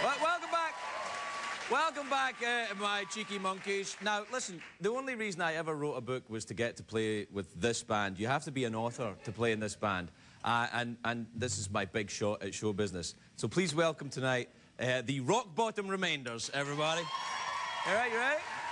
Welcome back. Welcome back, my cheeky monkeys. Now, listen, the only reason I ever wrote a book was to get to play with this band. You have to be an author to play in this band. And this is my big shot at show business. So please welcome tonight the Rock Bottom Remainders, everybody. All right, you ready?